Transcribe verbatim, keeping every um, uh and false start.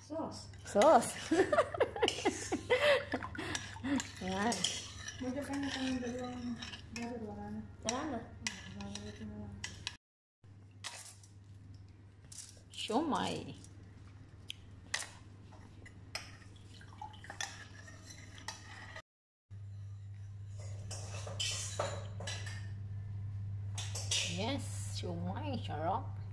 Sauce. Sauce. Yan. Medyo kanya kanyang dalawang garo, wala na. Wala na. Ito na lang. Siomai. Yes, siomai, sarap.